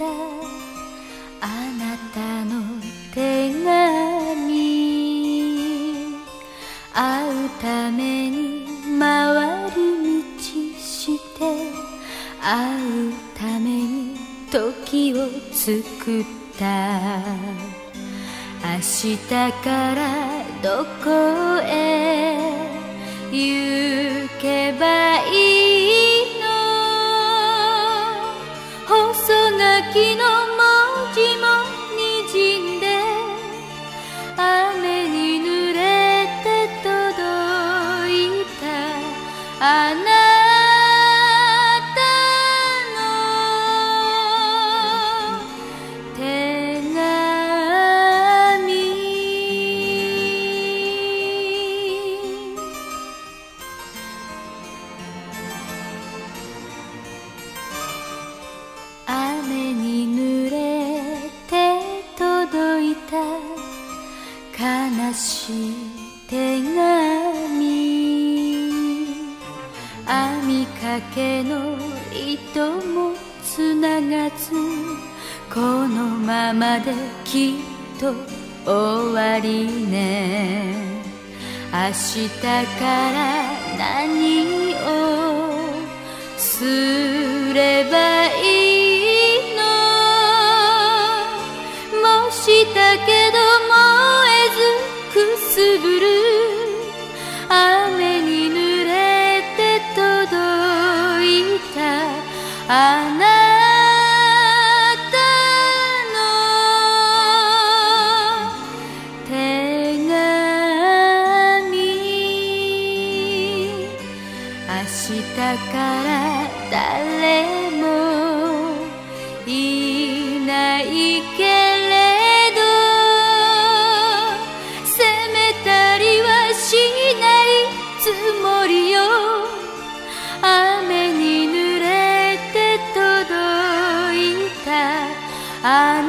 あなたの手紙、会うために回り道して会うために時を作った。明日からどこへ行けばいいの。細柿の文字もにじんで雨に濡れて届いた。あなたの手紙。雨に濡れて届いた悲しい手紙。編みかけの糸もつながず、このままできっと終わりね。明日から何をすればいいの。もしたけど燃えずくすぶる雨に濡れて届いた。あなたの手紙。明日から誰もいないけれど、責めたりはしないつもりよ。雨に濡れて届いたあ